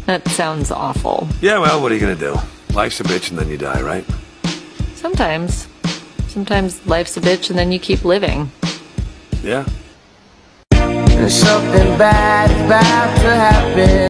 That sounds awful. Yeah, well, what are you gonna do? Life's a bitch and then you die, right? Sometimes. Sometimes life's a bitch and then you keep living. Yeah. There's something bad about to happen.